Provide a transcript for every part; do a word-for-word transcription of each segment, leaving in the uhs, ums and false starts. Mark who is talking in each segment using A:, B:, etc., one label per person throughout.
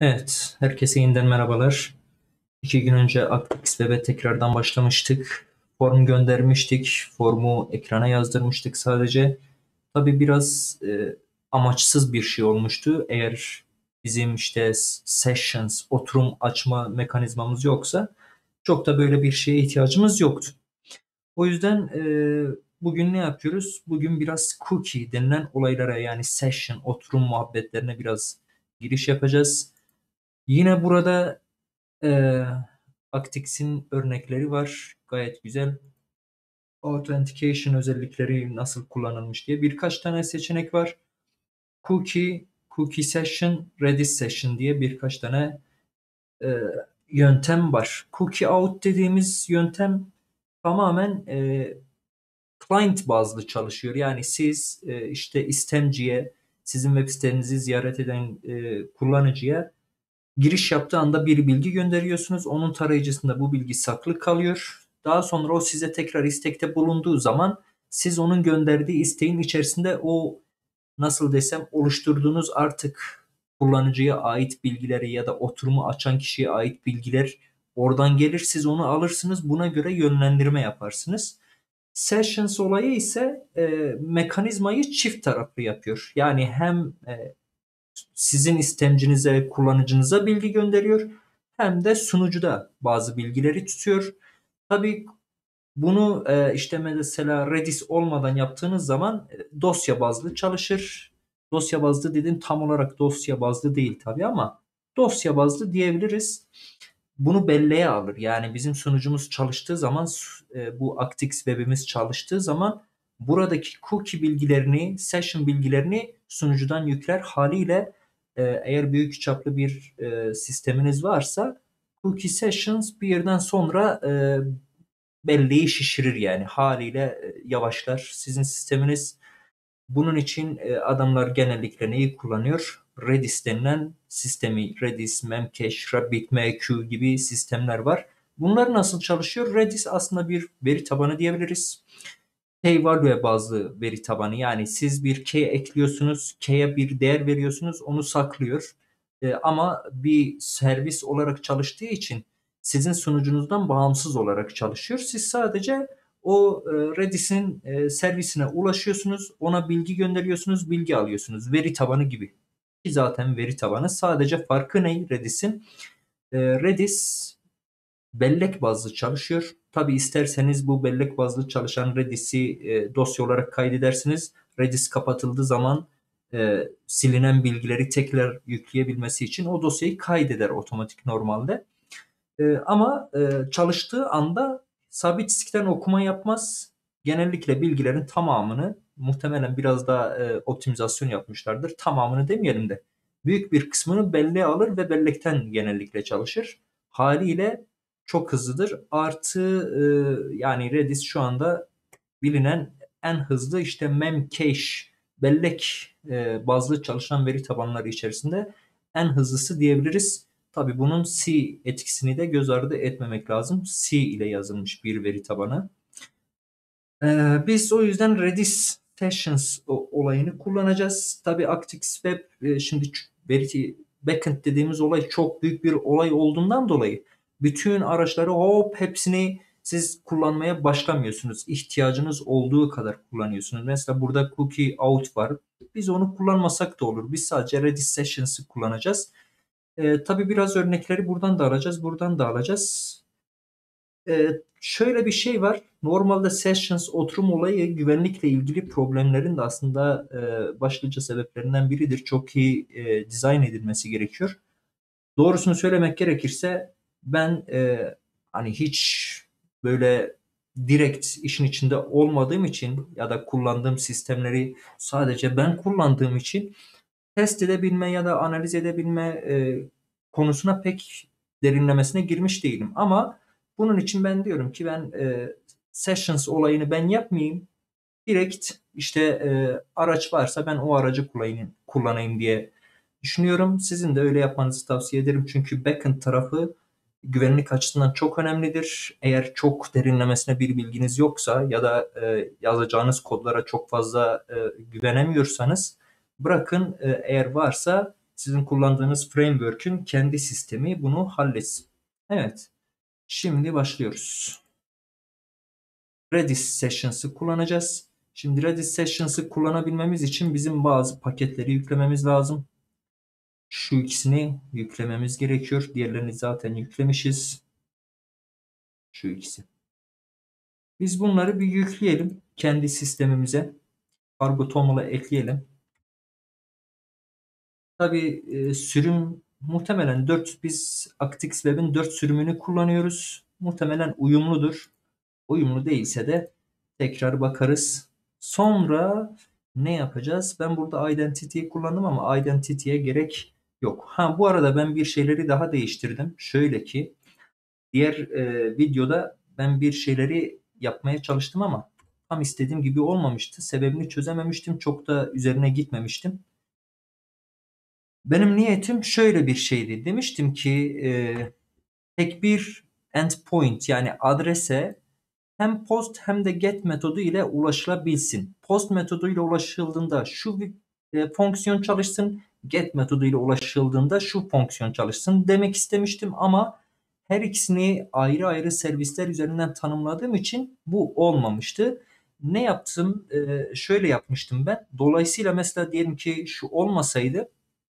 A: Evet, herkese yeniden merhabalar. İki gün önce ActiveXWeb'e tekrardan başlamıştık. Form göndermiştik. Formu ekrana yazdırmıştık sadece. Tabii biraz e, amaçsız bir şey olmuştu. Eğer bizim işte sessions, oturum açma mekanizmamız yoksa çok da böyle bir şeye ihtiyacımız yoktu. O yüzden e, bugün ne yapıyoruz? Bugün biraz cookie denilen olaylara yani session, oturum muhabbetlerine biraz giriş yapacağız. Yine burada ee, Actix'in örnekleri var. Gayet güzel. Authentication özellikleri nasıl kullanılmış diye birkaç tane seçenek var. Cookie, Cookie Session, Redis Session diye birkaç tane e, yöntem var. Cookie Out dediğimiz yöntem tamamen e, client bazlı çalışıyor. Yani siz e, işte istemciye, sizin web sitenizi ziyaret eden e, kullanıcıya giriş yaptığı anda bir bilgi gönderiyorsunuz. Onun tarayıcısında bu bilgi saklı kalıyor. Daha sonra o size tekrar istekte bulunduğu zaman siz onun gönderdiği isteğin içerisinde o nasıl desem oluşturduğunuz artık kullanıcıya ait bilgileri ya da oturumu açan kişiye ait bilgiler oradan gelir. Siz onu alırsınız. Buna göre yönlendirme yaparsınız. Sessions olayı ise e, mekanizmayı çift taraflı yapıyor. Yani hem e, sizin istemcinize, kullanıcınıza bilgi gönderiyor hem de sunucuda bazı bilgileri tutuyor. Tabii bunu e, işte mesela Redis olmadan yaptığınız zaman e, dosya bazlı çalışır. Dosya bazlı dedim tam olarak dosya bazlı değil tabii ama dosya bazlı diyebiliriz. Bunu belleğe alır. Yani bizim sunucumuz çalıştığı zaman e, bu Actix webimiz çalıştığı zaman buradaki cookie bilgilerini, session bilgilerini sunucudan yükler. Haliyle e, eğer büyük çaplı bir e, sisteminiz varsa cookie sessions bir yerden sonra e, belleği şişirir yani. Haliyle e, yavaşlar. Sizin sisteminiz bunun için e, adamlar genellikle neyi kullanıyor? Redis denilen sistemi, Redis, Memcache, RabbitMQ gibi sistemler var. Bunlar nasıl çalışıyor? Redis aslında bir veri tabanı diyebiliriz. Key-value bazlı veri tabanı. Yani siz bir key ekliyorsunuz, key'e bir değer veriyorsunuz, onu saklıyor. E, ama bir servis olarak çalıştığı için sizin sunucunuzdan bağımsız olarak çalışıyor. Siz sadece o e, Redis'in e, servisine ulaşıyorsunuz, ona bilgi gönderiyorsunuz, bilgi alıyorsunuz. Veri tabanı gibi. Ki zaten veri tabanı. Sadece farkı ne Redis'in? E, Redis bellek bazlı çalışıyor. Tabi isterseniz bu bellek bazlı çalışan Redis'i e, dosya olarak kaydedersiniz. Redis kapatıldığı zaman e, silinen bilgileri tekrar yükleyebilmesi için o dosyayı kaydeder otomatik normalde. E, ama e, çalıştığı anda sabit diskten okuma yapmaz. Genellikle bilgilerin tamamını muhtemelen biraz daha e, optimizasyon yapmışlardır. Tamamını demeyelim de büyük bir kısmını belleğe alır ve bellekten genellikle çalışır. Haliyle çok hızlıdır. Artı e, yani Redis şu anda bilinen en hızlı işte Memcache bellek e, bazlı çalışan veri tabanları içerisinde en hızlısı diyebiliriz. Tabii bunun C etkisini de göz ardı etmemek lazım. C ile yazılmış bir veri tabanı. Ee, biz o yüzden Redis Sessions o- olayını kullanacağız. Tabii ActiveXWeb e, şimdi ç- veri backend dediğimiz olay çok büyük bir olay olduğundan dolayı bütün araçları hop hepsini siz kullanmaya başlamıyorsunuz. İhtiyacınız olduğu kadar kullanıyorsunuz. Mesela burada cookie out var. Biz onu kullanmasak da olur. Biz sadece Redis Sessions'ı kullanacağız. Ee, tabii biraz örnekleri buradan da alacağız, buradan da alacağız. Ee, şöyle bir şey var. Normalde sessions oturum olayı güvenlikle ilgili problemlerin de aslında e, başlıca sebeplerinden biridir. Çok iyi e, dizayn edilmesi gerekiyor. Doğrusunu söylemek gerekirse ben e, hani hiç böyle direkt işin içinde olmadığım için ya da kullandığım sistemleri sadece ben kullandığım için test edebilme ya da analiz edebilme e, konusuna pek derinlemesine girmiş değilim. Ama bunun için ben diyorum ki ben e, sessions olayını ben yapmayayım. Direkt işte e, araç varsa ben o aracı kullanayım, kullanayım diye düşünüyorum. Sizin de öyle yapmanızı tavsiye ederim. Çünkü backend tarafı güvenlik açısından çok önemlidir. Eğer çok derinlemesine bir bilginiz yoksa ya da e, yazacağınız kodlara çok fazla e, güvenemiyorsanız bırakın e, eğer varsa Sizin kullandığınız framework'ün kendi sistemi bunu halletsin. Evet. Şimdi başlıyoruz. Redis Sessions'ı kullanacağız. Şimdi Redis Sessions'ı kullanabilmemiz için bizim bazı paketleri yüklememiz lazım. Şu ikisini yüklememiz gerekiyor. Diğerlerini zaten yüklemişiz. Şu ikisi. Biz bunları bir yükleyelim kendi sistemimize. Cargo toml'a ekleyelim. Tabii e, sürüm muhtemelen dört, biz ActiveXWeb'in dört sürümünü kullanıyoruz. Muhtemelen uyumludur. Uyumlu değilse de tekrar bakarız. Sonra ne yapacağız? Ben burada Identity'yi kullandım ama Identity'ye gerek yok. Ha, bu arada ben bir şeyleri daha değiştirdim. Şöyle ki diğer e, videoda ben bir şeyleri yapmaya çalıştım ama tam istediğim gibi olmamıştı. Sebebini çözememiştim. Çok da üzerine gitmemiştim. Benim niyetim şöyle bir şeydi. Demiştim ki e, tek bir endpoint yani adrese hem post hem de get metodu ile ulaşılabilsin. Post metodu ile ulaşıldığında şu bir e, fonksiyon çalışsın, get metodu ile ulaşıldığında şu fonksiyon çalışsın demek istemiştim ama her ikisini ayrı ayrı servisler üzerinden tanımladığım için bu olmamıştı. Ne yaptım? E, şöyle yapmıştım ben. Dolayısıyla mesela diyelim ki şu olmasaydı,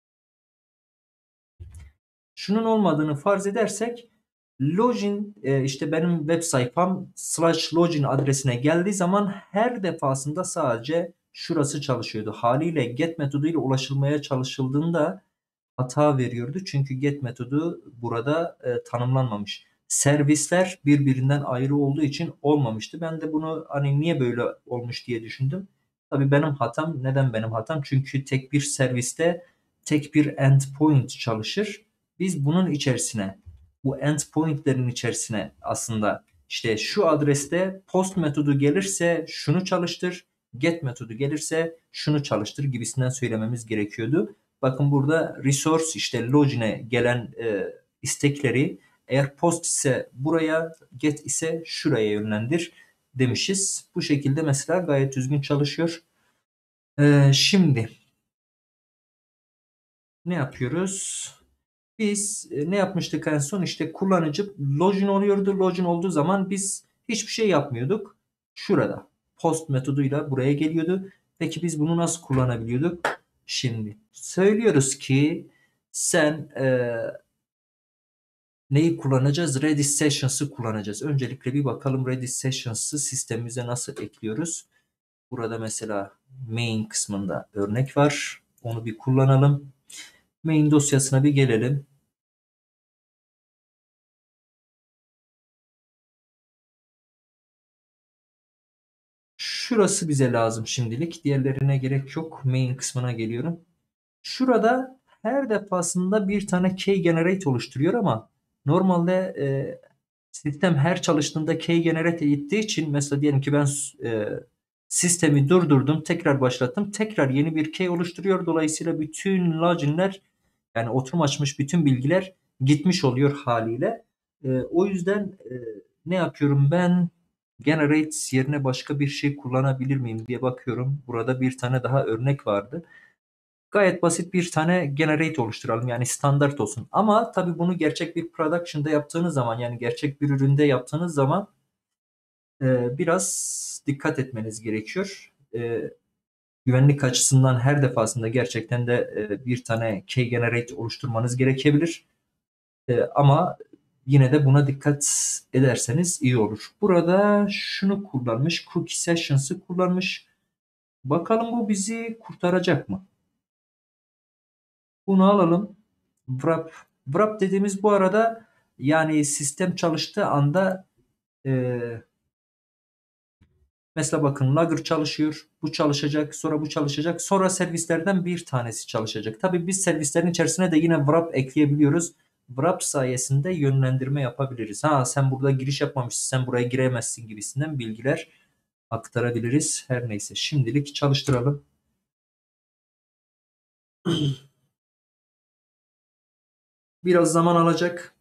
A: şunun olmadığını farz edersek login e, işte benim web sayfam slash login adresine geldiği zaman her defasında sadece şurası çalışıyordu. Haliyle get metoduyla ulaşılmaya çalışıldığında hata veriyordu. Çünkü get metodu burada e, tanımlanmamış. Servisler birbirinden ayrı olduğu için olmamıştı. Ben de bunu hani niye böyle olmuş diye düşündüm. Tabii benim hatam. Neden benim hatam? Çünkü tek bir serviste tek bir endpoint çalışır. Biz bunun içerisine, bu endpointlerin içerisine aslında işte şu adreste post metodu gelirse şunu çalıştır, get metodu gelirse şunu çalıştır gibisinden söylememiz gerekiyordu. Bakın burada resource işte login'e gelen e, istekleri eğer post ise buraya, get ise şuraya yönlendir demişiz. Bu şekilde mesela gayet düzgün çalışıyor. E, şimdi ne yapıyoruz? Biz e, ne yapmıştık en son? İşte kullanıcı login oluyordu. Login olduğu zaman biz hiçbir şey yapmıyorduk. Şurada post metoduyla buraya geliyordu. Peki biz bunu nasıl kullanabiliyorduk? Şimdi söylüyoruz ki sen e, neyi kullanacağız? Redis Sessions'ı kullanacağız. Öncelikle bir bakalım Redis Sessions'ı sistemimize nasıl ekliyoruz. Burada mesela main kısmında örnek var. Onu bir kullanalım. Main dosyasına bir gelelim. Şurası bize lazım şimdilik. Diğerlerine gerek yok. Main kısmına geliyorum. Şurada her defasında bir tane key generate oluşturuyor ama normalde e, sistem her çalıştığında key generate ettiği için mesela diyelim ki ben e, sistemi durdurdum, tekrar başlattım. Tekrar yeni bir key oluşturuyor. Dolayısıyla bütün loginler yani oturum açmış bütün bilgiler gitmiş oluyor haliyle. E, o yüzden e, ne yapıyorum ben? Generate yerine başka bir şey kullanabilir miyim diye bakıyorum. Burada bir tane daha örnek vardı. Gayet basit bir tane generate oluşturalım. Yani standart olsun. Ama tabii bunu gerçek bir production'da yaptığınız zaman yani gerçek bir üründe yaptığınız zaman e, biraz dikkat etmeniz gerekiyor. E, güvenlik açısından her defasında gerçekten de e, bir tane key generate oluşturmanız gerekebilir. E, ama yine de buna dikkat ederseniz iyi olur. Burada şunu kullanmış. Cookie Sessions'ı kullanmış. Bakalım bu bizi kurtaracak mı? Bunu alalım. Wrap. Wrap dediğimiz bu arada yani sistem çalıştığı anda e, mesela bakın Logger çalışıyor. Bu çalışacak. Sonra bu çalışacak. Sonra servislerden bir tanesi çalışacak. Tabii biz servislerin içerisine de yine wrap ekleyebiliyoruz. Wrap sayesinde yönlendirme yapabiliriz. Ha sen burada giriş yapmamışsın. Sen buraya giremezsin gibisinden bilgiler aktarabiliriz. Her neyse şimdilik çalıştıralım. Biraz zaman alacak.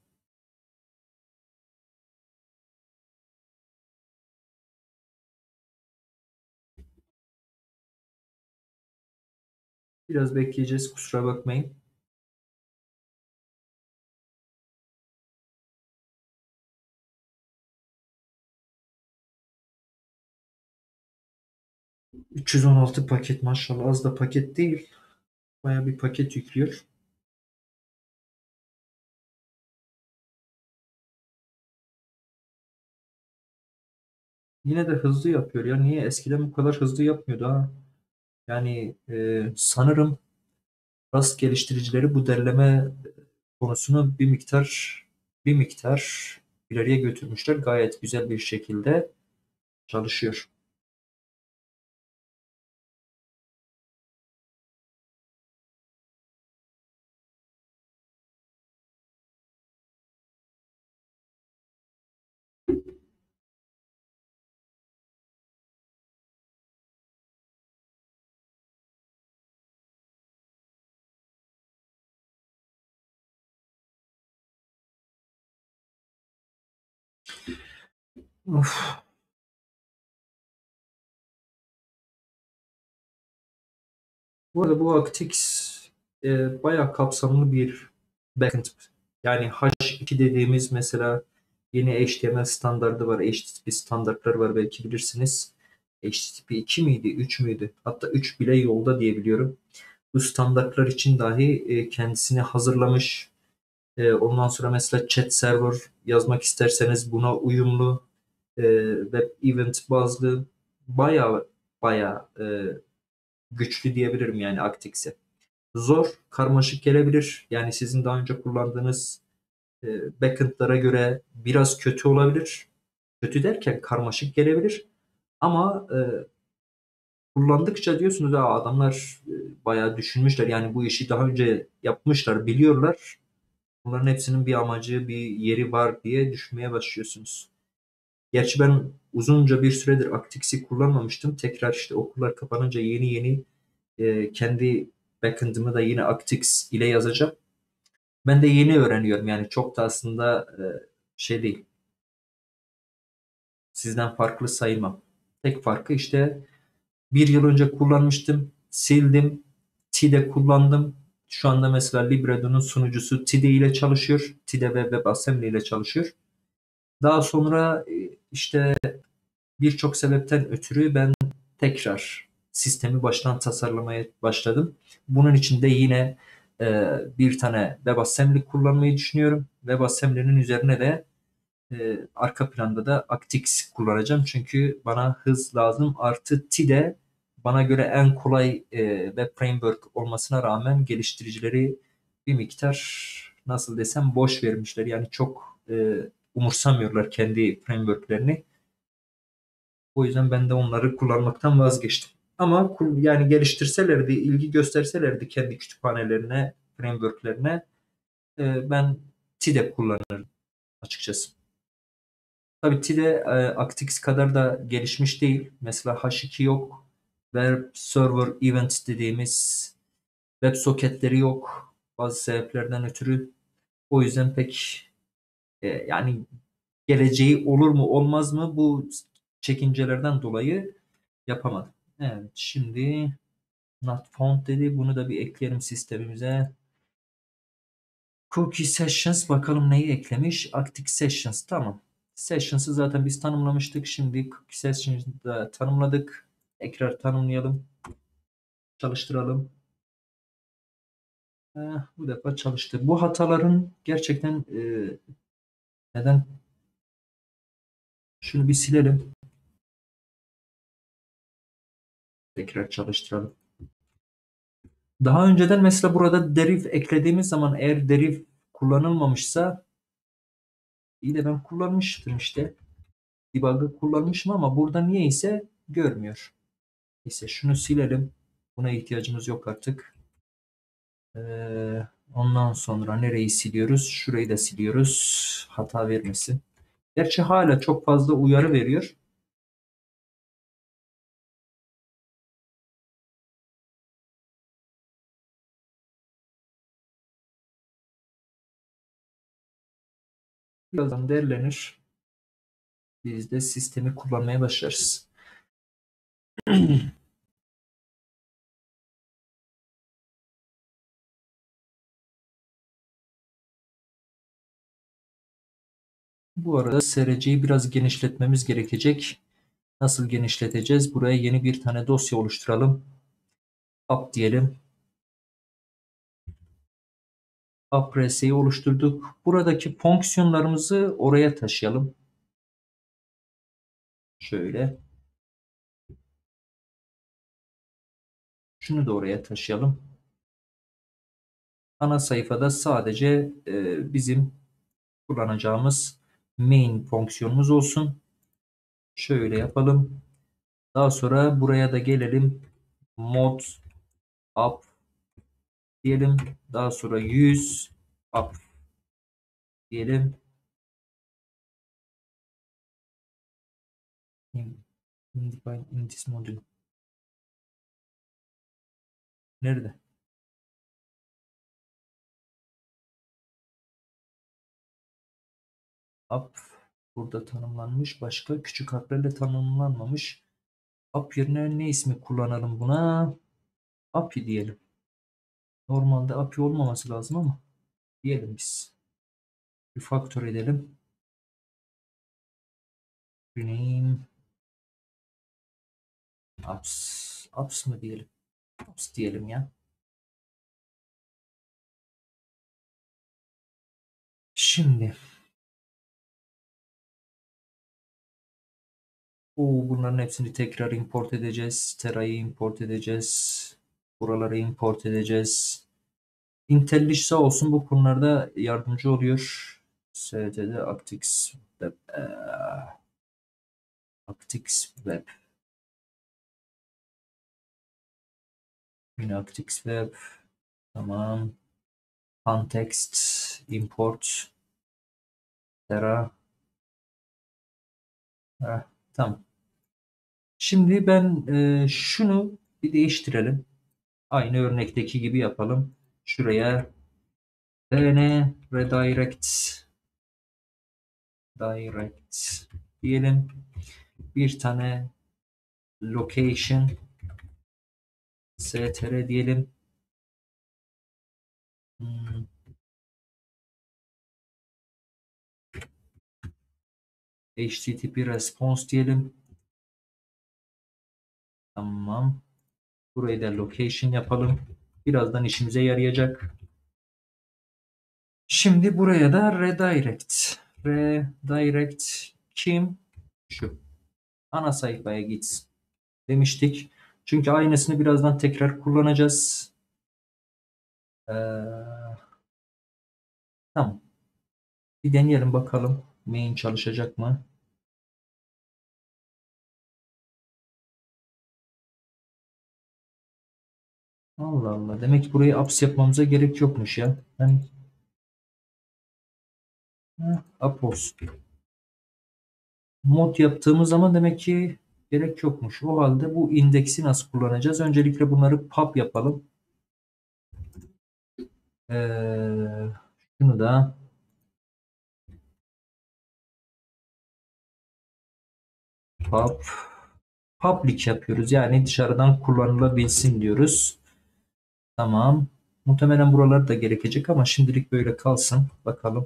A: Biraz bekleyeceğiz. Kusura bakmayın. üç yüz on altı paket maşallah, az da paket değil. Baya bir paket yüklüyor. Yine de hızlı yapıyor ya. Niye? Eskiden bu kadar hızlı yapmıyordu ha. Yani e, sanırım Rust geliştiricileri bu derleme konusunu bir miktar bir miktar ileriye götürmüşler. Gayet güzel bir şekilde çalışıyor. Of. Bu arada bu Actix e, bayağı kapsamlı bir backend. Yani H iki dediğimiz mesela yeni H T M L standardı var. H T T P standartları var, belki bilirsiniz. H T T P iki miydi, üç müydü? Hatta üç bile yolda diye biliyorum. Bu standartlar için dahi e, kendisini hazırlamış. E, ondan sonra mesela chat server yazmak isterseniz buna uyumlu e, web event bazlı bayağı bayağı e, güçlü diyebilirim yani Actix'e. Zor, karmaşık gelebilir. Yani sizin daha önce kullandığınız e, backend'lara göre biraz kötü olabilir. Kötü derken karmaşık gelebilir. Ama e, kullandıkça diyorsunuz ya, adamlar e, bayağı düşünmüşler. Yani bu işi daha önce yapmışlar, biliyorlar. Bunların hepsinin bir amacı, bir yeri var diye düşünmeye başlıyorsunuz. Gerçi ben uzunca bir süredir Actix'i kullanmamıştım. Tekrar işte okullar kapanınca yeni yeni e, kendi backend'ımı da yine Actix ile yazacağım. Ben de yeni öğreniyorum, yani çok da aslında e, şey değil. Sizden farklı sayılmam. Tek farkı işte bir yıl önce kullanmıştım, sildim, Tide kullandım. Şu anda mesela Libredo'nun sunucusu Tide ile çalışıyor. Tide ve WebAssembly ile çalışıyor. Daha sonra e, işte birçok sebepten ötürü ben tekrar sistemi baştan tasarlamaya başladım. Bunun için de yine e, bir tane WebAssembly kullanmayı düşünüyorum. WebAssembly'nin üzerine de e, arka planda da Actix kullanacağım. Çünkü bana hız lazım. Artı Tide bana göre en kolay e, web framework olmasına rağmen geliştiricileri bir miktar, nasıl desem, boş vermişler. Yani çok e, umursamıyorlar kendi frameworklerini. O yüzden ben de onları kullanmaktan vazgeçtim. Ama kul- yani geliştirselerdi, ilgi gösterselerdi kendi kütüphanelerine, frameworklerine, e, ben Tide kullanırım açıkçası. Tabii Tide e, Actix kadar da gelişmiş değil. Mesela H iki yok. Web Server Event dediğimiz web soketleri yok. Bazı sebeplerden ötürü. O yüzden pek e, yani geleceği olur mu olmaz mı, bu çekincelerden dolayı yapamadım. Evet, şimdi not found dedi. Bunu da bir ekleyelim sistemimize. Cookie Sessions, bakalım neyi eklemiş? Active Sessions, tamam. Sessions'ı zaten biz tanımlamıştık. Şimdi Cookie Sessions'ı da tanımladık. Tekrar tanımlayalım. Çalıştıralım. Eh, bu defa çalıştı. Bu hataların gerçekten e, neden? Şunu bir silelim. Tekrar çalıştıralım. Daha önceden mesela burada deriv eklediğimiz zaman, eğer deriv kullanılmamışsa, iyi de ben kullanmıştım işte. Debug'ı kullanmışım ama burada niyeyse görmüyor. Neyse, şunu silelim. Buna ihtiyacımız yok artık. Ee, ondan sonra nereyi siliyoruz? Şurayı da siliyoruz. Hata vermesin. Gerçi hala çok fazla uyarı veriyor. Birazdan derlenir. Biz de sistemi kullanmaya başlarız. Bu arada S R C'yi biraz genişletmemiz gerekecek. Nasıl genişleteceğiz? Buraya yeni bir tane dosya oluşturalım. App diyelim. App R S'yi oluşturduk. Buradaki fonksiyonlarımızı oraya taşıyalım. Şöyle. Şunu da oraya taşıyalım. Ana sayfada sadece e, bizim kullanacağımız main fonksiyonumuz olsun. Şöyle yapalım. Daha sonra buraya da gelelim. Mod app diyelim. Daha sonra yüz app diyelim. In, in, in this module. Nerede? App burada tanımlanmış. Başka küçük harflerle tanımlanmamış. App yerine ne ismi kullanalım buna? A P I diyelim. Normalde A P I olmaması lazım ama diyelim biz. Refactor edelim. Rename apps. Apps mı diyelim? Apps diyelim ya. Şimdi o bunların hepsini tekrar import edeceğiz. Tera'yı import edeceğiz. Buraları import edeceğiz. IntelliJ sağ olsun bu konularda yardımcı oluyor. S T D Actix Web. Ee, Actix Web. Yine Actix Web. Tamam. Context import Tera. Heh, tamam. Şimdi ben e, şunu bir değiştirelim. Aynı örnekteki gibi yapalım. Şuraya dn redirect direct diyelim. Bir tane location str diyelim. Hmm, H T T P response diyelim. Tamam. Burayı da location yapalım. Birazdan işimize yarayacak. Şimdi buraya da redirect. Redirect kim? Şu. Ana sayfaya gitsin demiştik. Çünkü aynısını birazdan tekrar kullanacağız. Ee, tamam. Bir deneyelim bakalım. Main çalışacak mı? Allah Allah. Demek ki burayı apps yapmamıza gerek yokmuş ya. Ben ha, app olsun. Mod yaptığımız zaman demek ki gerek yokmuş. O halde bu indeksi nasıl kullanacağız? Öncelikle bunları pub yapalım. Ee, şunu da pub public yapıyoruz. Yani dışarıdan kullanılabilsin diyoruz. Tamam. Muhtemelen buralar da gerekecek ama şimdilik böyle kalsın. Bakalım.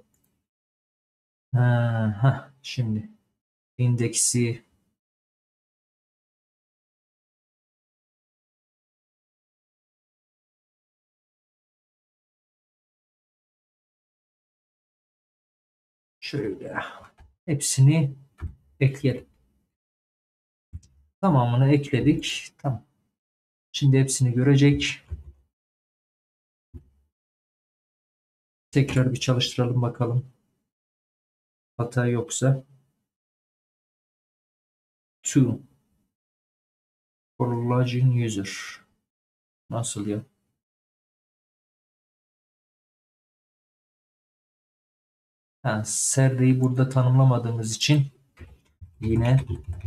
A: Ha, heh, şimdi indeksi şöyle hepsini ekleyelim. Tamamını ekledik. Tamam. Şimdi hepsini görecek. Tekrar bir çalıştıralım bakalım. Hata yoksa. To for login user. Nasıl ya? Ha, serdeyi burada tanımlamadığımız için yine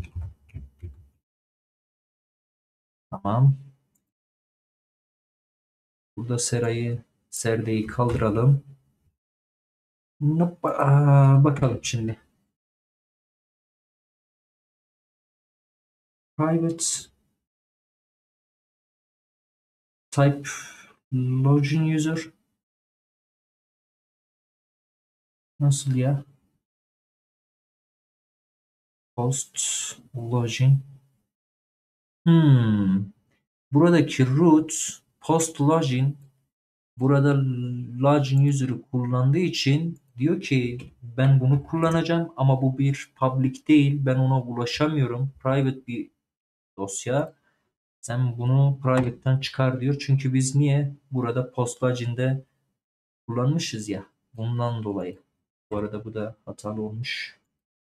A: tamam. Burada serayı serdeyi kaldıralım. Nope. Aa, bakalım şimdi. Private type login user. Nasıl ya? Post login. Hmm. Buradaki root post login, burada login user'ı kullandığı için diyor ki ben bunu kullanacağım ama bu bir public değil. Ben ona ulaşamıyorum. Private bir dosya. Sen bunu private'tan çıkar diyor. Çünkü biz niye burada post login'de kullanmışız ya. Bundan dolayı. Bu arada bu da hatalı olmuş.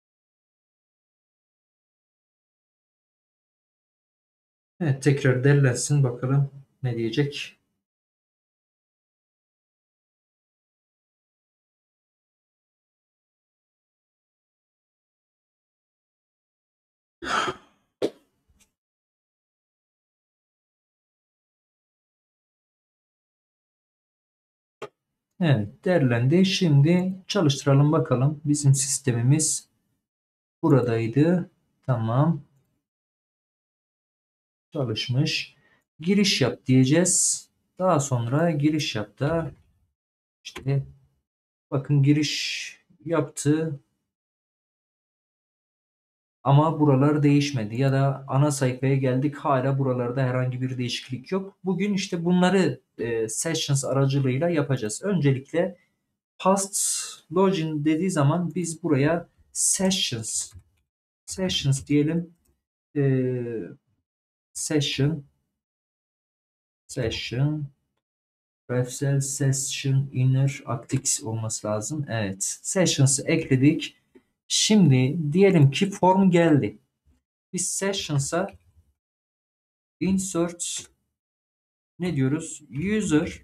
A: Evet, tekrar derlensin bakalım ne diyecek. Evet, derlendi. Şimdi çalıştıralım bakalım. Bizim sistemimiz buradaydı. Tamam. Çalışmış. Giriş yap diyeceğiz. Daha sonra giriş yap da işte bakın giriş yaptı ama buralar değişmedi ya da ana sayfaya geldik, hala buralarda herhangi bir değişiklik yok. Bugün işte bunları e, sessions aracılığıyla yapacağız. Öncelikle past login dediği zaman biz buraya sessions sessions diyelim. E, session session Refsel Session Inner Actix olması lazım. Evet. Sessions'ı ekledik. Şimdi diyelim ki form geldi. Biz Sessions'a insert ne diyoruz? User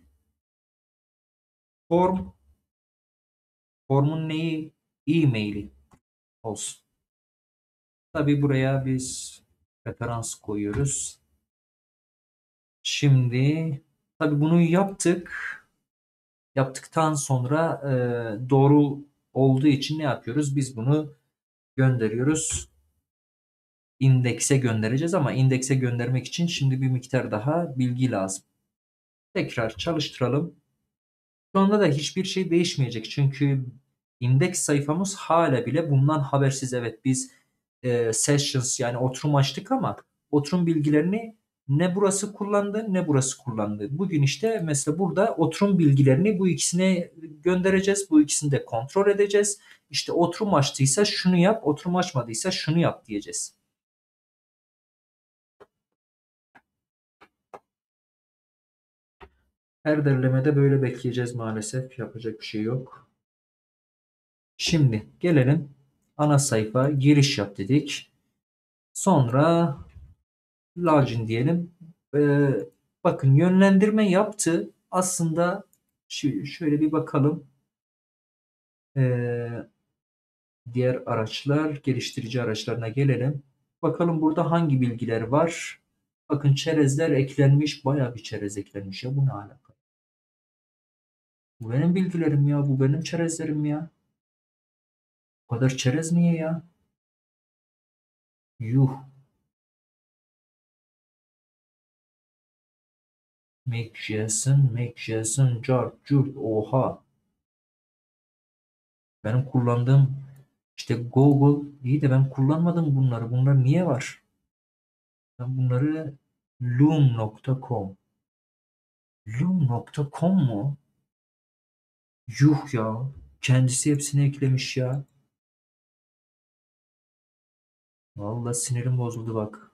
A: form, formun neyi? E-mail'i olsun. Tabi buraya biz referans koyuyoruz. Şimdi tabi bunu yaptık. Yaptıktan sonra e, doğru olduğu için ne yapıyoruz? Biz bunu gönderiyoruz. İndekse göndereceğiz ama indekse göndermek için şimdi bir miktar daha bilgi lazım. Tekrar çalıştıralım. Şu anda da hiçbir şey değişmeyecek. Çünkü indeks sayfamız hala bile bundan habersiz. Evet, biz e, sessions yani oturum açtık ama oturum bilgilerini ne burası kullandı ne burası kullandı. Bugün işte mesela burada oturum bilgilerini bu ikisine göndereceğiz. Bu ikisini de kontrol edeceğiz. İşte oturum açtıysa şunu yap, oturum açmadıysa şunu yap diyeceğiz. Her derlemede böyle bekleyeceğiz maalesef. Yapacak bir şey yok. Şimdi gelelim ana sayfa, giriş yap dedik. Sonra login diyelim. Ee, bakın yönlendirme yaptı. Aslında şu- şöyle bir bakalım. Ee, diğer araçlar, geliştirici araçlarına gelelim. Bakalım burada hangi bilgiler var. Bakın çerezler eklenmiş. Bayağı bir çerez eklenmiş ya. Bu ne alaka? Bu benim bilgilerim ya. Bu benim çerezlerim ya. Bu kadar çerez niye ya? Yuh. Make JSON, Make JSON, car, curt, oha. Benim kullandığım işte Google iyi de ben kullanmadım bunları. Bunlar niye var? Ben bunları loom nokta com loom nokta com mu? Yuh ya. Kendisi hepsini eklemiş ya. Vallahi sinirim bozuldu bak.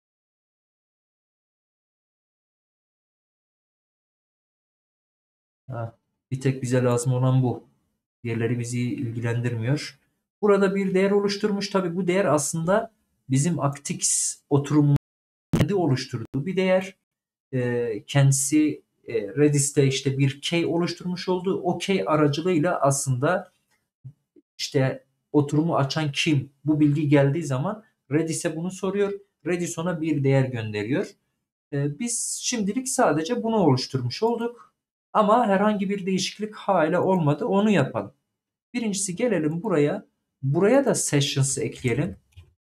A: Ha, bir tek bize lazım olan bu. Diğerleri bizi ilgilendirmiyor. Burada bir değer oluşturmuş. Tabii bu değer aslında bizim Actix oturumu kendi oluşturduğu bir değer. E, kendisi e, Redis'te işte bir key oluşturmuş olduğu o key aracılığıyla aslında işte oturumu açan kim, bu bilgi geldiği zaman Redis'e bunu soruyor. Redis ona bir değer gönderiyor. E, biz şimdilik sadece bunu oluşturmuş olduk. Ama herhangi bir değişiklik hala olmadı. Onu yapalım. Birincisi gelelim buraya. Buraya da sessions'ı ekleyelim.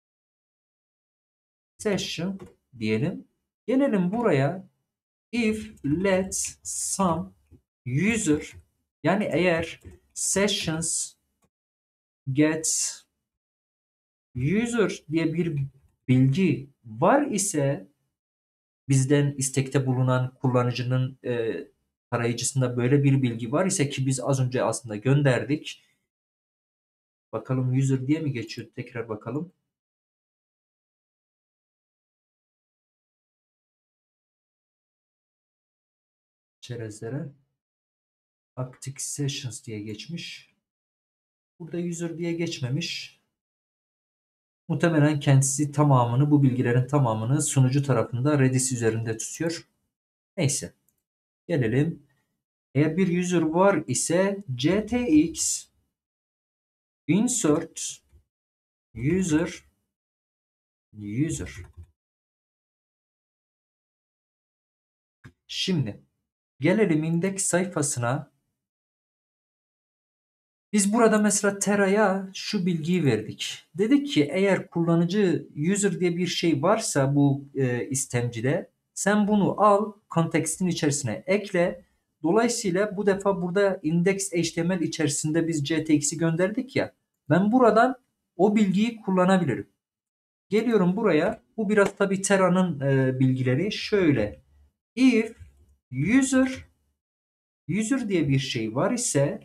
A: Session diyelim. Gelelim buraya. If let some user yani eğer sessions get user diye bir bilgi var ise bizden istekte bulunan kullanıcının e, tarayıcısında böyle bir bilgi var ise ki biz az önce aslında gönderdik. Bakalım user diye mi geçiyor? Tekrar bakalım. Çerezlere. Active Sessions diye geçmiş. Burada user diye geçmemiş. Muhtemelen kendisi tamamını, bu bilgilerin tamamını sunucu tarafında Redis üzerinde tutuyor. Neyse. Gelelim. Eğer bir user var ise C T X insert user user. Şimdi gelelim index sayfasına. Biz burada mesela Tera'ya şu bilgiyi verdik. Dedik ki eğer kullanıcı user diye bir şey varsa bu e, istemcide sen bunu al kontekstin içerisine ekle. Dolayısıyla bu defa burada index.html içerisinde biz C T X'i gönderdik ya. Ben buradan o bilgiyi kullanabilirim. Geliyorum buraya. Bu biraz tabii Tera'nın e, bilgileri. Şöyle. If user user diye bir şey var ise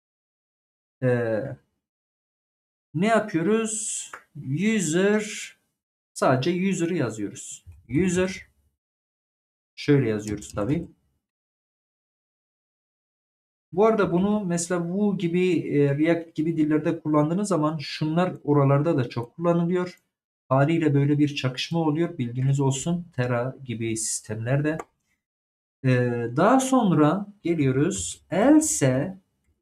A: e, ne yapıyoruz? User sadece user'ı yazıyoruz. User şöyle yazıyoruz tabii. Bu arada bunu mesela Vue gibi e, React gibi dillerde kullandığınız zaman şunlar oralarda da çok kullanılıyor. Haliyle böyle bir çakışma oluyor. Bilginiz olsun. Terra gibi sistemlerde. E, daha sonra geliyoruz. Else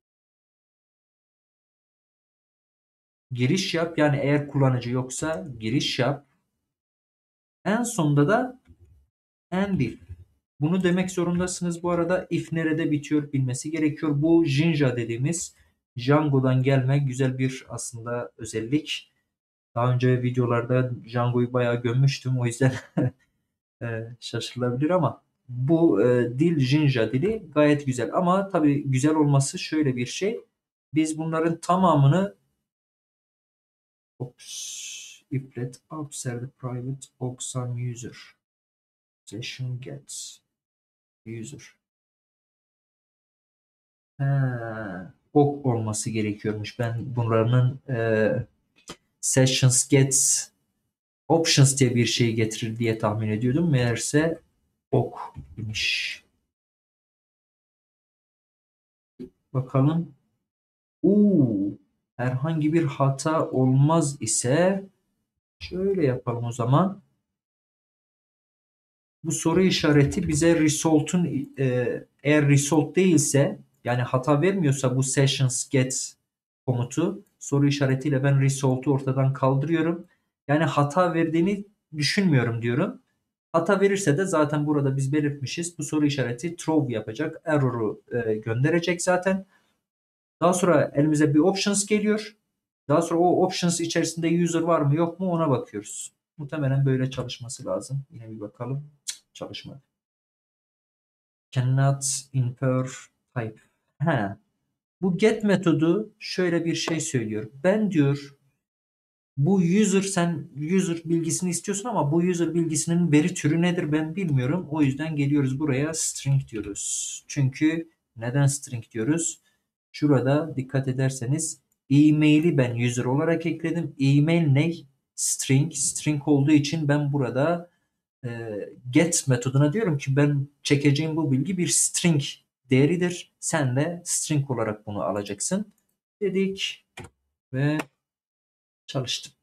A: giriş yap. Yani eğer kullanıcı yoksa giriş yap. En sonunda da end if. Bunu demek zorundasınız bu arada. If nerede bitiyor bilmesi gerekiyor. Bu Jinja dediğimiz Django'dan gelme güzel bir aslında özellik. Daha önce videolarda Django'yu bayağı gömmüştüm. O yüzden e, şaşırılabilir ama bu e, dil Jinja dili gayet güzel. Ama tabii güzel olması şöyle bir şey. Biz bunların tamamını Ops, if let observe the private Oxam user session gets user. Ha, ok olması gerekiyormuş. Ben bunların e, sessions gets options diye bir şey getirir diye tahmin ediyordum. Meğerse ok imiş. Bakalım. Uuu, herhangi bir hata olmaz ise şöyle yapalım o zaman. Bu soru işareti bize result'un e, eğer result değilse yani hata vermiyorsa bu sessions get komutu soru işaretiyle ben result'u ortadan kaldırıyorum. Yani hata verdiğini düşünmüyorum diyorum. Hata verirse de zaten burada biz belirtmişiz. Bu soru işareti true yapacak. Error'u e, gönderecek zaten. Daha sonra elimize bir options geliyor. Daha sonra o options içerisinde user var mı yok mu ona bakıyoruz. Muhtemelen böyle çalışması lazım. Yine bir bakalım. Cık, çalışmadı. Cannot infer type. He. Bu get metodu şöyle bir şey söylüyor. Ben diyor bu user sen user bilgisini istiyorsun ama bu user bilgisinin veri türü nedir ben bilmiyorum. O yüzden geliyoruz buraya string diyoruz. Çünkü neden string diyoruz? Şurada dikkat ederseniz e-mail'i ben user olarak ekledim. E-mail ne? String. String olduğu için ben burada e, get metoduna diyorum ki ben çekeceğim bu bilgi bir string değeridir. Sen de string olarak bunu alacaksın. Dedik ve çalıştım.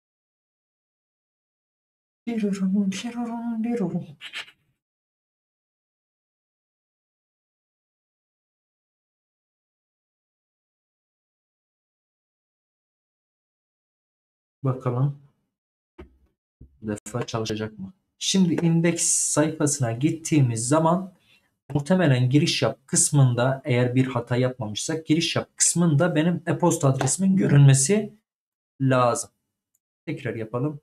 A: Bakalım bu defa çalışacak mı? Şimdi indeks sayfasına gittiğimiz zaman muhtemelen giriş yap kısmında eğer bir hata yapmamışsak giriş yap kısmında benim e-posta adresimin görünmesi lazım. Tekrar yapalım.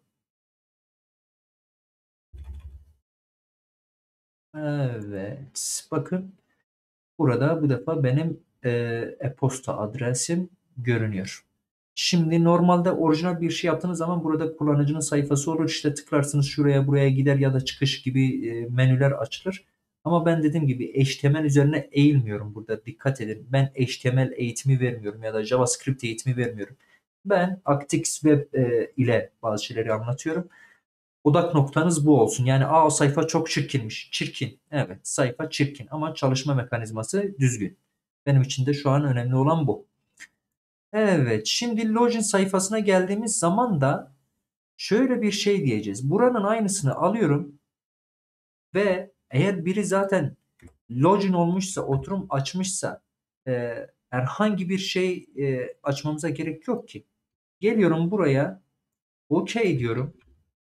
A: Evet. Bakın burada bu defa benim e, e-posta adresim görünüyor. Şimdi normalde orijinal bir şey yaptığınız zaman burada kullanıcının sayfası olur. İşte tıklarsınız şuraya buraya gider ya da çıkış gibi e, menüler açılır. Ama ben dediğim gibi H T M L üzerine eğilmiyorum burada. Dikkat edin. Ben H T M L eğitimi vermiyorum ya da JavaScript eğitimi vermiyorum. Ben Actix Web e, ile bazı şeyleri anlatıyorum. Odak noktanız bu olsun. Yani aa sayfa çok çirkinmiş. Çirkin. Evet, sayfa çirkin ama çalışma mekanizması düzgün. Benim için de şu an önemli olan bu. Evet, şimdi login sayfasına geldiğimiz zaman da şöyle bir şey diyeceğiz. Buranın aynısını alıyorum ve eğer biri zaten login olmuşsa, oturum açmışsa e, herhangi bir şey e, açmamıza gerek yok ki. Geliyorum buraya, OK diyorum.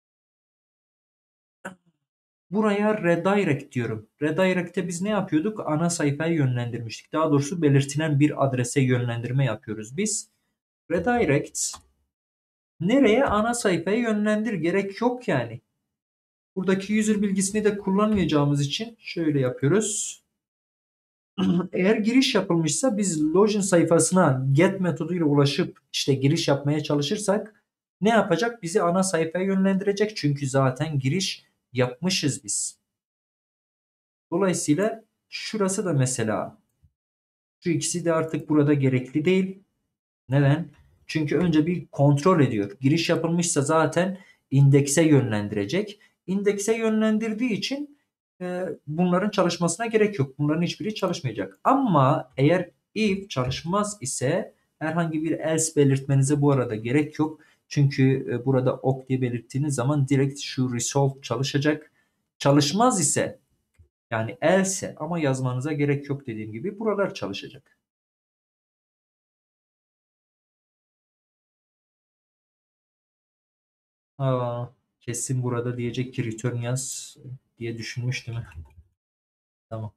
A: Buraya redirect diyorum. Redirect'te biz ne yapıyorduk? Ana sayfaya yönlendirmiştik. Daha doğrusu belirtilen bir adrese yönlendirme yapıyoruz biz. Redirect nereye? Ana sayfaya yönlendir. Gerek yok yani. Buradaki user bilgisini de kullanmayacağımız için şöyle yapıyoruz. Eğer giriş yapılmışsa biz login sayfasına get metoduyla ulaşıp işte giriş yapmaya çalışırsak ne yapacak? Bizi ana sayfaya yönlendirecek. Çünkü zaten giriş yapmışız biz. Dolayısıyla şurası da mesela şu ikisi de artık burada gerekli değil. Neden? Çünkü önce bir kontrol ediyor. Giriş yapılmışsa zaten indekse yönlendirecek. İndekse yönlendirdiği için e, bunların çalışmasına gerek yok. Bunların hiçbiri çalışmayacak. Ama eğer if çalışmaz ise herhangi bir else belirtmenize bu arada gerek yok. Çünkü e, burada ok diye belirttiğiniz zaman direkt şu resolve çalışacak. Çalışmaz ise yani else ama yazmanıza gerek yok dediğim gibi buralar çalışacak. Aa, kesin burada diyecek ki return yaz diye düşünmüştüm. Tamam.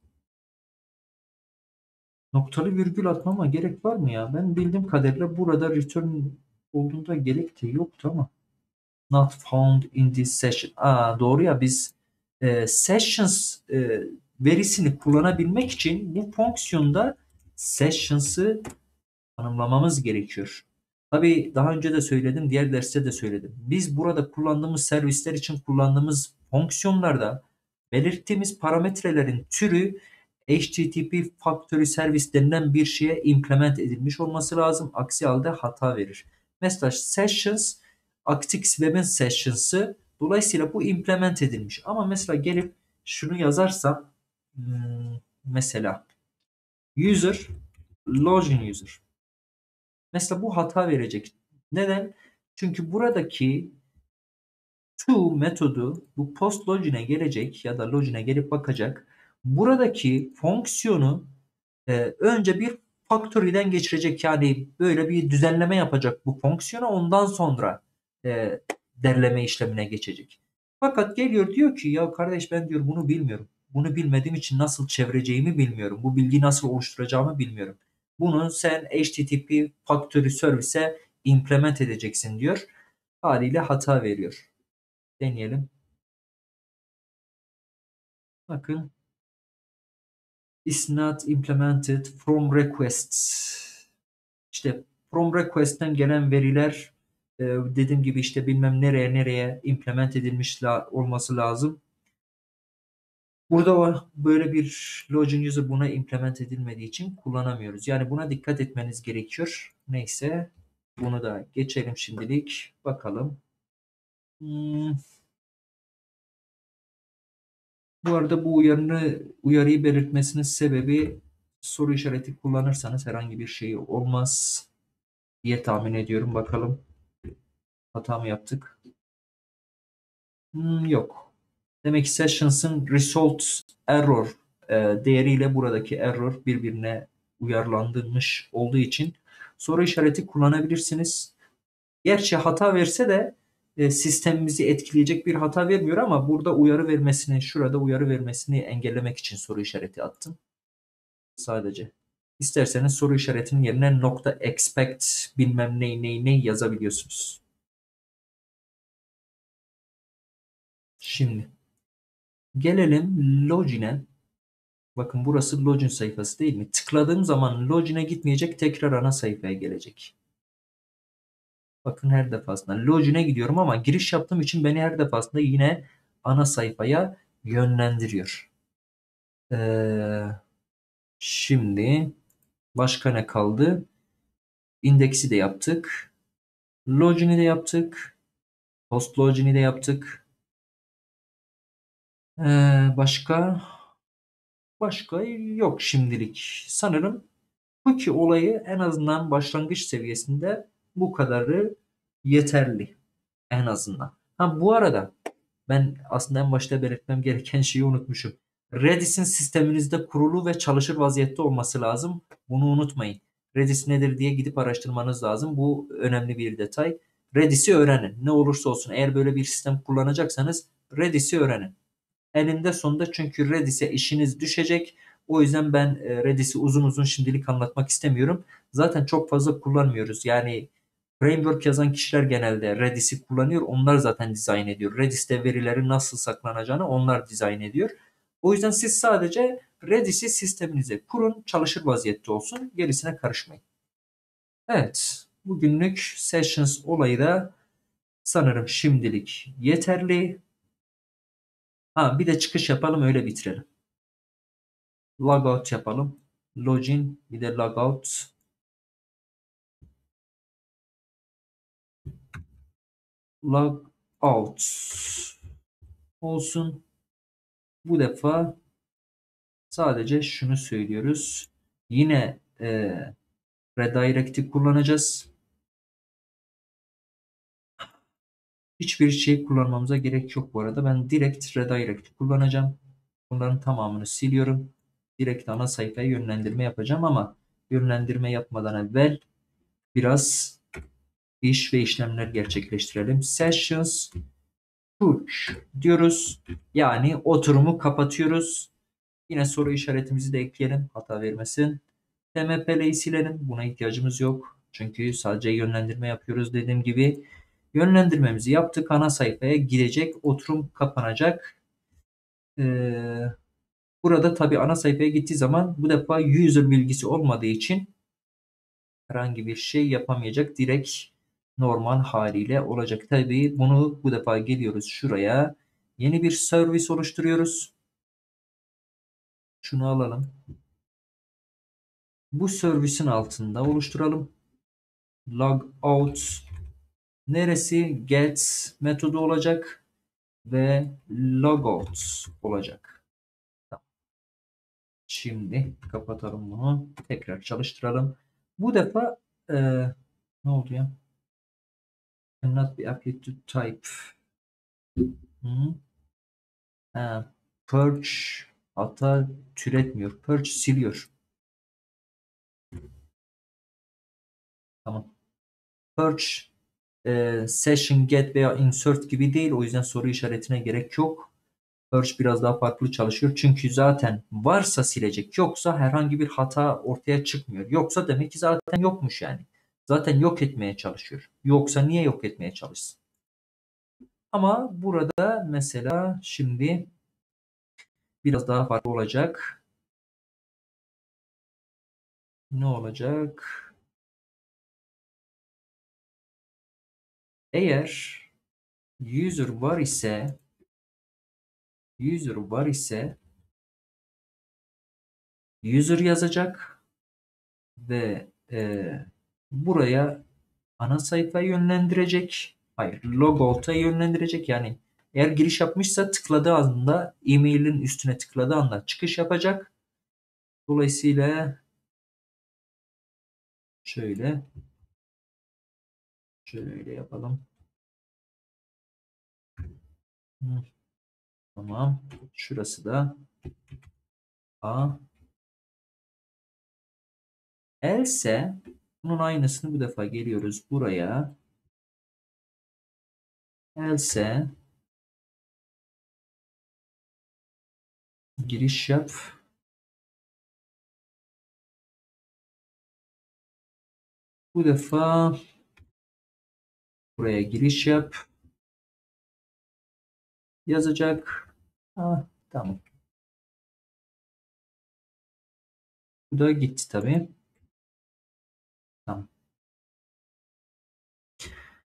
A: Noktalı virgül atmama gerek var mı ya? Ben bildiğim kadarıyla burada return olduğunda gerek de yoktu ama. Not found in this session. Aa, doğru ya biz e, sessions e, verisini kullanabilmek için bu fonksiyonda sessions'ı tanımlamamız gerekiyor. Tabii daha önce de söyledim, diğer derste de söyledim. Biz burada kullandığımız servisler için kullandığımız fonksiyonlarda belirttiğimiz parametrelerin türü H T T P Factory Service denilen bir şeye implement edilmiş olması lazım. Aksi halde hata verir. Mesela sessions, Actix Web'in sessions'ı dolayısıyla bu implement edilmiş. Ama mesela gelip şunu yazarsam hmm, mesela user, login user. Mesela bu hata verecek. Neden? Çünkü buradaki to metodu bu post login'e gelecek ya da login'e gelip bakacak. Buradaki fonksiyonu e, önce bir factory'den geçirecek. Yani böyle bir düzenleme yapacak bu fonksiyona ondan sonra e, derleme işlemine geçecek. Fakat geliyor diyor ki ya kardeş ben diyor bunu bilmiyorum. Bunu bilmediğim için nasıl çevireceğimi bilmiyorum. Bu bilgiyi nasıl oluşturacağımı bilmiyorum. Bunu sen H T T P Factory Service'e implement edeceksin diyor. Haliyle hata veriyor. Deneyelim. Bakın is not implemented from requests. İşte from request'ten gelen veriler e, dediğim gibi işte bilmem nereye nereye implement edilmiş la, olması lazım. Burada var böyle bir login user buna implement edilmediği için kullanamıyoruz. Yani buna dikkat etmeniz gerekiyor. Neyse bunu da geçelim şimdilik. Bakalım. Hmm, bu arada bu uyarını, uyarıyı belirtmesinin sebebi soru işareti kullanırsanız herhangi bir şey olmaz diye tahmin ediyorum. Bakalım hata mı yaptık? Hmm, yok. Demek ki sessions'ın result error e, değeriyle buradaki error birbirine uyarlandırmış olduğu için soru işareti kullanabilirsiniz. Gerçi hata verse de e, sistemimizi etkileyecek bir hata vermiyor ama burada uyarı vermesini, şurada uyarı vermesini engellemek için soru işareti attım. Sadece. İsterseniz soru işaretinin yerine nokta expect bilmem ney ney ney yazabiliyorsunuz. Şimdi gelelim login'e. Bakın burası login sayfası değil mi? Tıkladığım zaman login'e gitmeyecek, tekrar ana sayfaya gelecek. Bakın her defasında login'e gidiyorum ama giriş yaptığım için beni her defasında yine ana sayfaya yönlendiriyor. Ee, şimdi başka ne kaldı? İndeksi de yaptık. Login'i de yaptık. Post login'i de yaptık. Ee, başka başka yok şimdilik. Sanırım cookie olayı en azından başlangıç seviyesinde bu kadarı yeterli. En azından. Ha bu arada ben aslında en başta belirtmem gereken şeyi unutmuşum. Redis'in sisteminizde kurulu ve çalışır vaziyette olması lazım. Bunu unutmayın. Redis nedir diye gidip araştırmanız lazım. Bu önemli bir detay. Redis'i öğrenin. Ne olursa olsun eğer böyle bir sistem kullanacaksanız Redis'i öğrenin. Eninde sonunda çünkü Redis'e işiniz düşecek. O yüzden ben e, Redis'i uzun uzun şimdilik anlatmak istemiyorum. Zaten çok fazla kullanmıyoruz. Yani framework yazan kişiler genelde Redis'i kullanıyor. Onlar zaten dizayn ediyor. Redis'te verilerin nasıl saklanacağını onlar dizayn ediyor. O yüzden siz sadece Redis'i sisteminize kurun, çalışır vaziyette olsun. Gerisine karışmayın. Evet, bugünlük Sessions olayı da sanırım şimdilik yeterli. Ha, bir de çıkış yapalım öyle bitirelim. Logout yapalım. Login bir de logout. Logout olsun. Bu defa sadece şunu söylüyoruz. Yine e, redirect'i kullanacağız. Hiçbir şey kullanmamıza gerek yok bu arada. Ben direkt redirect kullanacağım. Bunların tamamını siliyorum. Direkt ana sayfaya yönlendirme yapacağım ama yönlendirme yapmadan evvel biraz iş ve işlemler gerçekleştirelim. Sessions push diyoruz. Yani oturumu kapatıyoruz. Yine soru işaretimizi de ekleyelim. Hata vermesin. T M P L'yi silelim. Buna ihtiyacımız yok. Çünkü sadece yönlendirme yapıyoruz dediğim gibi. Yönlendirmemizi yaptık. Ana sayfaya girecek. Oturum kapanacak. Ee, burada tabii ana sayfaya gittiği zaman bu defa user bilgisi olmadığı için herhangi bir şey yapamayacak. Direkt normal haliyle olacak. Tabii bunu bu defa geliyoruz şuraya. Yeni bir servis oluşturuyoruz. Şunu alalım. Bu servisin altında oluşturalım. Logout neresi? Get metodu olacak ve logout olacak. Şimdi kapatalım bunu. Tekrar çalıştıralım. Bu defa e, ne oldu ya? Cannot be applied to type. Hı. Ha, purge hata türetmiyor. Purge siliyor. Tamam. Purge e, session get veya insert gibi değil. O yüzden soru işaretine gerek yok. Purge biraz daha farklı çalışıyor. Çünkü zaten varsa silecek. Yoksa herhangi bir hata ortaya çıkmıyor. Yoksa demek ki zaten yokmuş yani. Zaten yok etmeye çalışıyor. Yoksa niye yok etmeye çalışsın? Ama burada mesela şimdi biraz daha farklı olacak. Ne olacak? Eğer user var ise user var ise user yazacak ve e, buraya ana sayfaya yönlendirecek. Hayır, logout'a yönlendirecek. Yani eğer giriş yapmışsa tıkladığı anda e-mail'in üstüne tıkladığı anda çıkış yapacak. Dolayısıyla şöyle şöyle yapalım. Hı, tamam. Şurası da A. Else bunun aynısını bu defa geliyoruz buraya. Else giriş yap. Bu defa buraya giriş yap. Yazacak. Ah, tamam. Bu da gitti tabii. Tamam.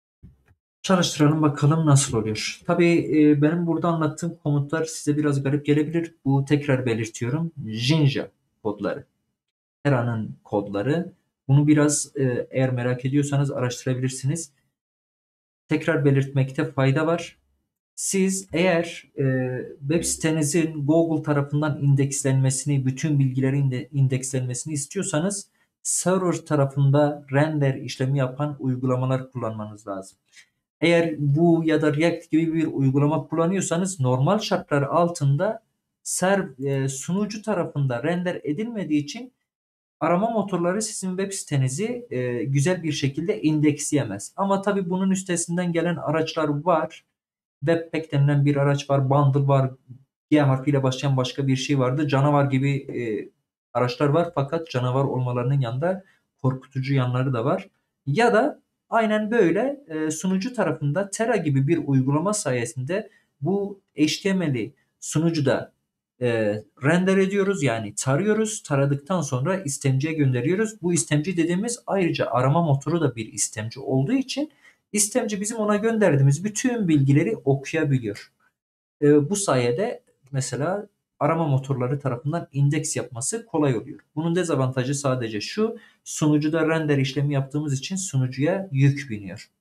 A: Çalıştıralım bakalım nasıl oluyor. Tabii e, benim burada anlattığım komutlar size biraz garip gelebilir. Bu tekrar belirtiyorum. Jinja kodları. Tera'nın kodları. Bunu biraz e, eğer merak ediyorsanız araştırabilirsiniz. Tekrar belirtmekte fayda var. Siz eğer e, web sitenizin Google tarafından indekslenmesini, bütün bilgilerin de indekslenmesini istiyorsanız server tarafında render işlemi yapan uygulamalar kullanmanız lazım. Eğer bu ya da React gibi bir uygulama kullanıyorsanız normal şartlar altında ser, e, sunucu tarafında render edilmediği için arama motorları sizin web sitenizi e, güzel bir şekilde indeksleyemez. Ama tabii bunun üstesinden gelen araçlar var. Webpack denilen bir araç var. Bundle var. G harfiyle başlayan başka bir şey vardı. Canavar gibi e, araçlar var. Fakat canavar olmalarının yanında korkutucu yanları da var. Ya da aynen böyle e, sunucu tarafında Terra gibi bir uygulama sayesinde bu H T M L'i sunucuda e, render ediyoruz. Yani tarıyoruz. Taradıktan sonra istemciye gönderiyoruz. Bu istemci dediğimiz ayrıca arama motoru da bir istemci olduğu için İstemci bizim ona gönderdiğimiz bütün bilgileri okuyabiliyor. E, bu sayede mesela arama motorları tarafından indeks yapması kolay oluyor. Bunun dezavantajı sadece şu: sunucuda render işlemi yaptığımız için sunucuya yük biniyor.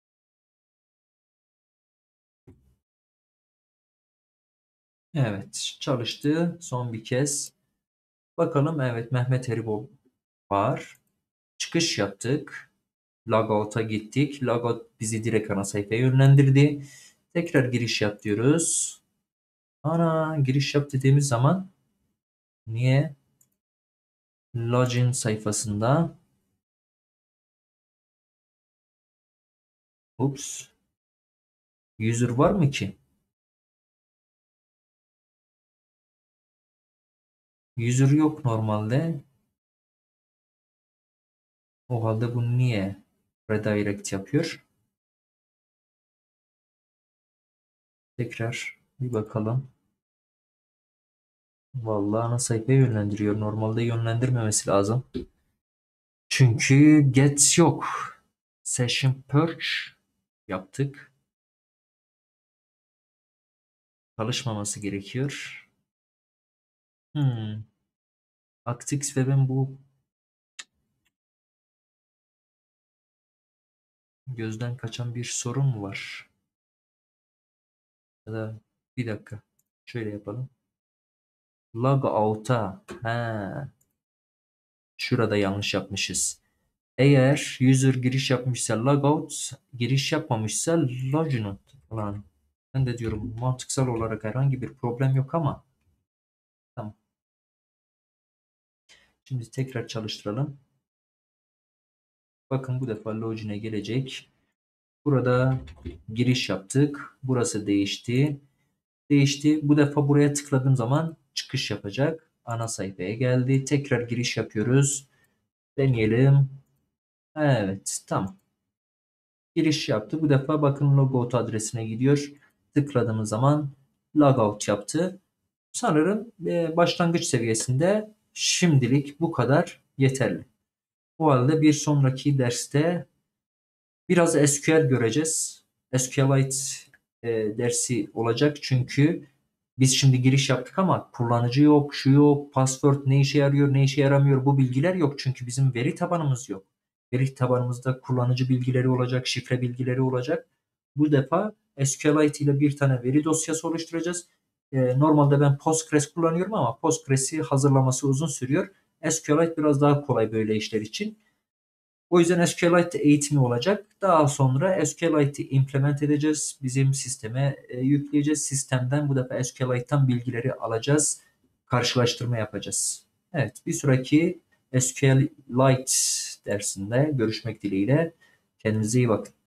A: Evet, çalıştı. Son bir kez. Bakalım, evet, Mehmet Eribol var. Çıkış yaptık. Logout'a gittik. Logout bizi direkt ana sayfaya yönlendirdi. Tekrar giriş yap diyoruz. Ana, giriş yap dediğimiz zaman niye? Login sayfasında. Ups. User var mı ki? User yok normalde. O halde bu niye redirect yapıyor? Tekrar bir bakalım. Vallahi ana sayfaya yönlendiriyor. Normalde yönlendirmemesi lazım. Çünkü get yok. Session purge yaptık. Çalışmaması gerekiyor. Hmm. Actix ve ben bu gözden kaçan bir sorun mu var? Ya da bir dakika. Şöyle yapalım. Logout'a. He. Şurada yanlış yapmışız. Eğer user giriş yapmışsa logout, giriş yapmamışsa logout falan. Ben de diyorum mantıksal olarak herhangi bir problem yok ama tamam. Şimdi tekrar çalıştıralım. Bakın bu defa login'e gelecek. Burada giriş yaptık. Burası değişti. Değişti. Bu defa buraya tıkladığım zaman çıkış yapacak. Ana sayfaya geldi. Tekrar giriş yapıyoruz. Deneyelim. Evet, tamam. Giriş yaptı. Bu defa bakın logout adresine gidiyor. Tıkladığımız zaman logout yaptı. Sanırım e, başlangıç seviyesinde şimdilik bu kadar yeterli. Bu halde bir sonraki derste biraz S Q L göreceğiz. SQLite e, dersi olacak çünkü biz şimdi giriş yaptık ama kullanıcı yok, şu yok, password ne işe yarıyor, ne işe yaramıyor, bu bilgiler yok çünkü bizim veri tabanımız yok. Veri tabanımızda kullanıcı bilgileri olacak, şifre bilgileri olacak. Bu defa SQLite ile bir tane veri dosyası oluşturacağız. E, normalde ben Postgres kullanıyorum ama Postgres'i hazırlaması uzun sürüyor. SQLite biraz daha kolay böyle işler için. O yüzden SQLite eğitimi olacak. Daha sonra SQLite'i implement edeceğiz. Bizim sisteme e, yükleyeceğiz. Sistemden bu defa SQLite'tan bilgileri alacağız. Karşılaştırma yapacağız. Evet, bir sonraki SQLite dersinde görüşmek dileğiyle. Kendinize iyi bakın.